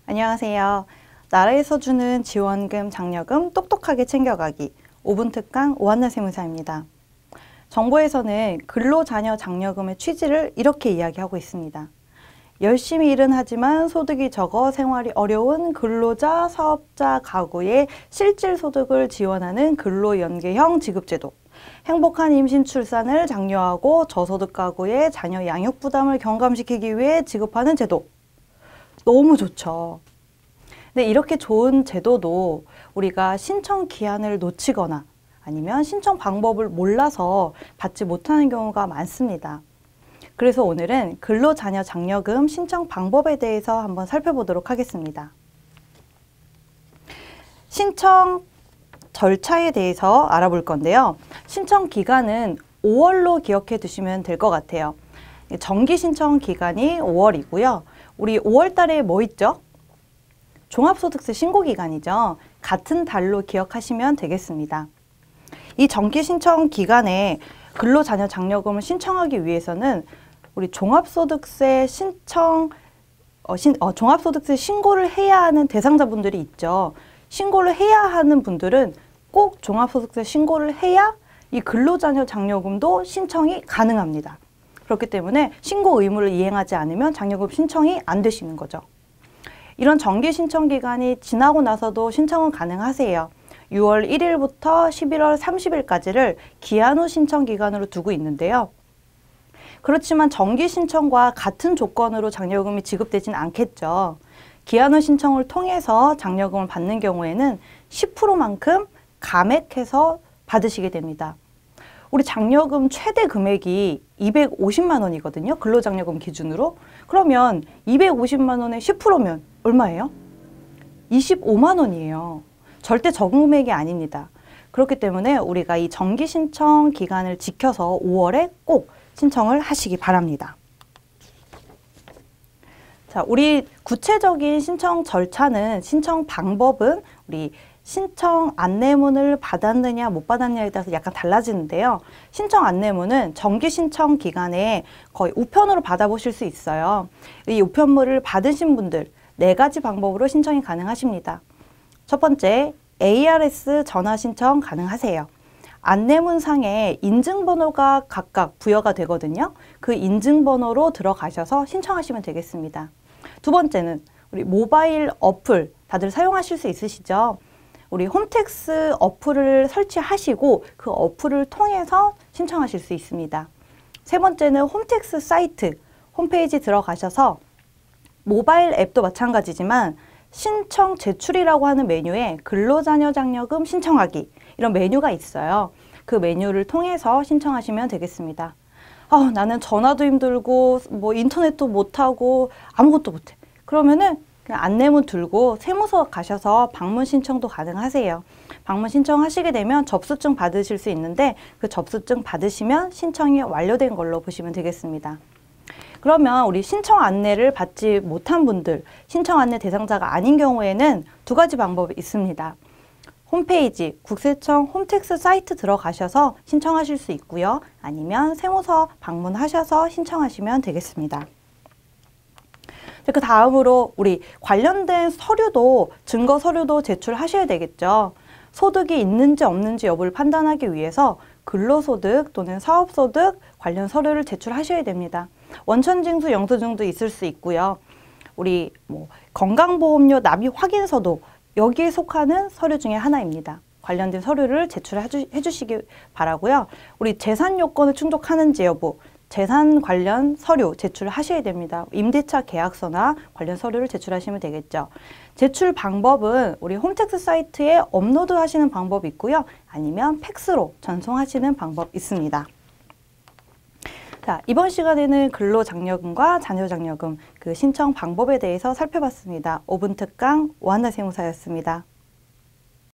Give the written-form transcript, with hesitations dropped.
안녕하세요. 나라에서 주는 지원금, 장려금 똑똑하게 챙겨가기 5분 특강 오한나 세무사입니다. 정부에서는 근로자녀 장려금의 취지를 이렇게 이야기하고 있습니다. 열심히 일은 하지만 소득이 적어 생활이 어려운 근로자, 사업자, 가구의 실질 소득을 지원하는 근로연계형 지급제도, 행복한 임신 출산을 장려하고 저소득 가구의 자녀 양육 부담을 경감시키기 위해 지급하는 제도. 너무 좋죠. 근데 이렇게 좋은 제도도 우리가 신청 기한을 놓치거나 아니면 신청 방법을 몰라서 받지 못하는 경우가 많습니다. 그래서 오늘은 근로자녀 장려금 신청 방법에 대해서 한번 살펴보도록 하겠습니다. 신청 절차에 대해서 알아볼 건데요. 신청 기간은 5월로 기억해 두시면 될 것 같아요. 정기 신청 기간이 5월이고요. 우리 5월 달에 뭐 있죠? 종합소득세 신고 기간이죠. 같은 달로 기억하시면 되겠습니다. 이 정기 신청 기간에 근로자녀 장려금을 신청하기 위해서는 우리 종합소득세 종합소득세 신고를 해야 하는 대상자분들이 있죠. 신고를 해야 하는 분들은 꼭 종합소득세 신고를 해야 이 근로자녀 장려금도 신청이 가능합니다. 그렇기 때문에 신고 의무를 이행하지 않으면 장려금 신청이 안 되시는 거죠. 이런 정기 신청 기간이 지나고 나서도 신청은 가능하세요. 6월 1일부터 11월 30일까지를 기한 후 신청 기간으로 두고 있는데요. 그렇지만 정기 신청과 같은 조건으로 장려금이 지급되진 않겠죠. 기한 후 신청을 통해서 장려금을 받는 경우에는 10%만큼 감액해서 받으시게 됩니다. 우리 장려금 최대 금액이 250만 원이거든요. 근로장려금 기준으로. 그러면 250만 원에 10%면 얼마예요? 25만 원이에요. 절대 적은 금액이 아닙니다. 그렇기 때문에 우리가 이 정기 신청 기간을 지켜서 5월에 꼭 신청을 하시기 바랍니다. 자, 우리 구체적인 신청 절차는, 신청 방법은 우리 신청 안내문을 받았느냐 못 받았느냐에 따라서 약간 달라지는데요. 신청 안내문은 정기 신청 기간에 거의 우편으로 받아보실 수 있어요. 이 우편물을 받으신 분들 4가지 방법으로 신청이 가능하십니다. 첫 번째, ARS 전화 신청 가능하세요. 안내문상에 인증번호가 각각 부여가 되거든요. 그 인증번호로 들어가셔서 신청하시면 되겠습니다. 두 번째는 우리 모바일 어플 다들 사용하실 수 있으시죠? 우리 홈택스 어플을 설치하시고 그 어플을 통해서 신청하실 수 있습니다. 세 번째는 홈택스 사이트 홈페이지 들어가셔서 모바일 앱도 마찬가지지만 신청 제출이라고 하는 메뉴에 근로자녀 장려금 신청하기 이런 메뉴가 있어요. 그 메뉴를 통해서 신청하시면 되겠습니다. 나는 전화도 힘들고 뭐 인터넷도 못하고 아무것도 못해. 그러면은 그냥 안내문 들고 세무서 가셔서 방문 신청도 가능하세요. 방문 신청하시게 되면 접수증 받으실 수 있는데 그 접수증 받으시면 신청이 완료된 걸로 보시면 되겠습니다. 그러면 우리 신청 안내를 받지 못한 분들, 신청 안내 대상자가 아닌 경우에는 2가지 방법이 있습니다. 홈페이지, 국세청 홈택스 사이트 들어가셔서 신청하실 수 있고요. 아니면 세무서 방문하셔서 신청하시면 되겠습니다. 그 다음으로 우리 관련된 서류도, 증거 서류도 제출하셔야 되겠죠. 소득이 있는지 없는지 여부를 판단하기 위해서 근로소득 또는 사업소득 관련 서류를 제출하셔야 됩니다. 원천징수 영수증도 있을 수 있고요. 우리 건강보험료 납입 확인서도 여기에 속하는 서류 중에 하나입니다. 관련된 서류를 제출해 주시기 바라고요. 우리 재산 요건을 충족하는지 여부, 재산 관련 서류 제출하셔야 됩니다. 임대차 계약서나 관련 서류를 제출하시면 되겠죠. 제출 방법은 우리 홈택스 사이트에 업로드 하시는 방법이 있고요. 아니면 팩스로 전송하시는 방법 있습니다. 자, 이번 시간에는 근로장려금과 자녀장려금 그 신청 방법에 대해서 살펴봤습니다. 5분 특강 오한나 세무사였습니다.